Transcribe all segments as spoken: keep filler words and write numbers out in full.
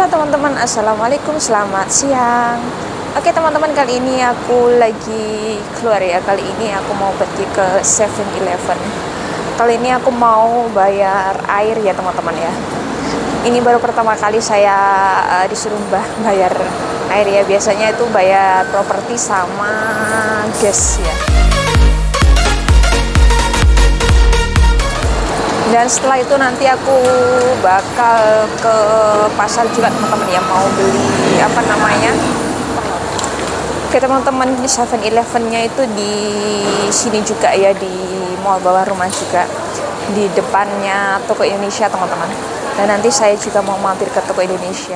Halo teman-teman, assalamualaikum, selamat siang. Oke teman-teman, kali ini aku lagi keluar ya. Kali ini aku mau pergi ke seven eleven. Kali ini aku mau bayar air ya teman-teman ya. Ini baru pertama kali saya uh, disuruh mbah bayar air ya. Biasanya itu bayar properti sama gas ya. Dan setelah itu nanti aku bakal ke pasar juga teman-teman ya, mau beli apa namanya. Oke teman-teman, di seven eleven-nya itu di sini juga ya, di mall bawah rumah juga, di depannya toko Indonesia teman-teman. Dan nanti saya juga mau mampir ke toko Indonesia.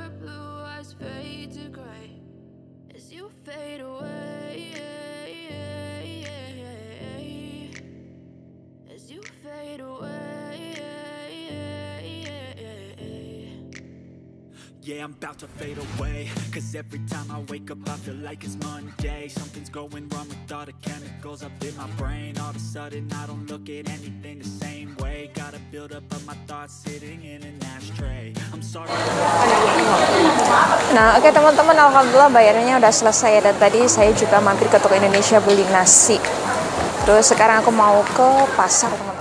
Yeah, I'm about to fade away, cause every time I wake up I feel like it's Monday. Something's going wrong with all the chemicals up in my brain. All of a sudden I don't look at anything the same way. Gotta build up of my thoughts sitting in an ashtray. I'm sorry. Nah oke okay, teman-teman, alhamdulillah bayarnya udah selesai ya. Dan tadi saya juga mampir ke toko Indonesia beli nasi. Terus sekarang aku mau ke pasar teman-teman.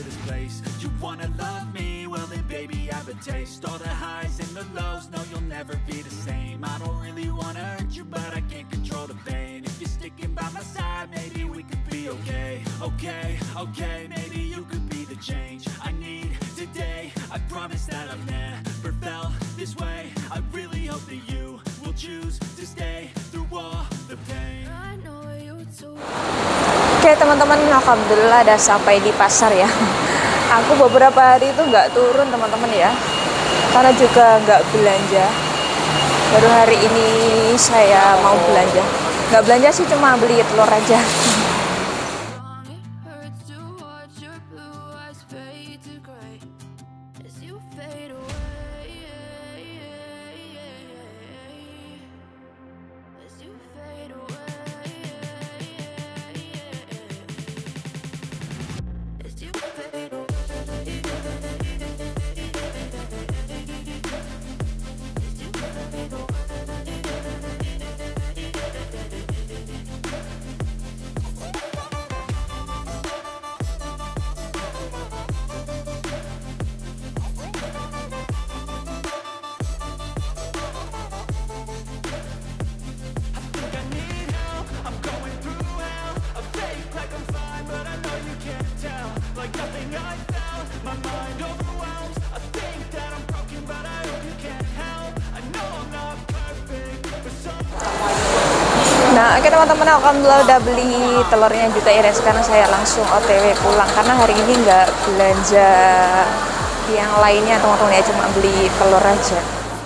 Taste all the highs and the lows, no you'll never be the same. I don't really wanna hurt you, but I can't control the pain. If you're sticking by my side, maybe we could be okay. Okay, okay, maybe you could be the change I need today. I promise that I've never felt this way. I really hope that you will choose to stay through all the pain. Oke teman-teman, alhamdulillah udah sampai di pasar ya. Aku beberapa hari itu nggak turun teman-teman ya, karena juga nggak belanja. Baru hari ini saya mau belanja. Nggak belanja sih, cuma beli telur aja. Nah oke teman-teman, alhamdulillah udah beli telurnya juga ya. Dan sekarang saya langsung O T W pulang, karena hari ini nggak belanja yang lainnya teman-teman ya, cuma beli telur aja.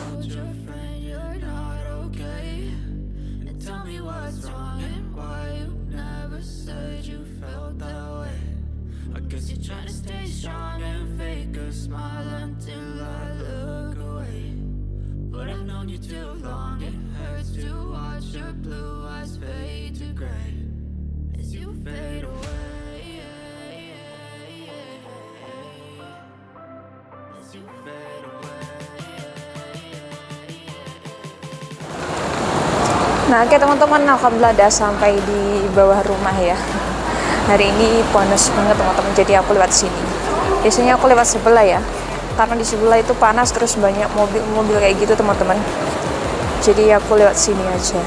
Nah oke teman-teman, alhamdulillah udah sampai di bawah rumah ya. Hari ini panas banget teman-teman, jadi aku lewat sini. Biasanya aku lewat sebelah ya, karena di sebelah itu panas, terus banyak mobil-mobil kayak gitu teman-teman. Jadi aku lewat sini aja.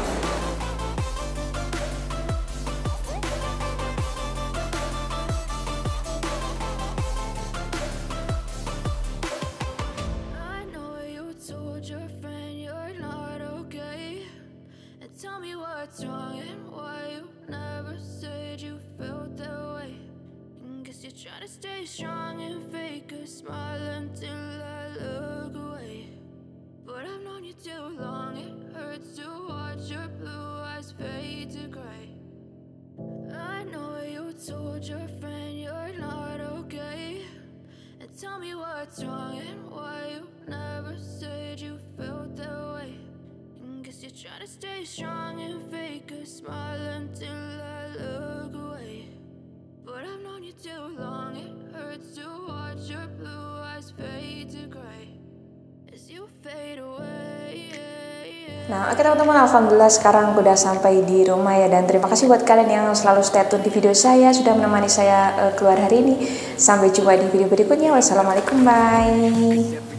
Try to stay strong and fake a smile until I look away. But I've known you too long, it hurts to watch your blue eyes fade to gray. I know you told your friend you're not okay, and tell me what's wrong and why you never said you felt that way. And guess you're trying to stay strong and fake a smile until I look away. But I've known you too long, it hurts to watch your blue eyes fade to gray. As you you fade away. Nah, oke teman-teman, alhamdulillah sekarang udah sampai di rumah ya. Dan terima kasih buat kalian yang selalu stay tune di video saya, sudah menemani saya uh, keluar hari ini. Sampai jumpa di video berikutnya. Wassalamualaikum, bye.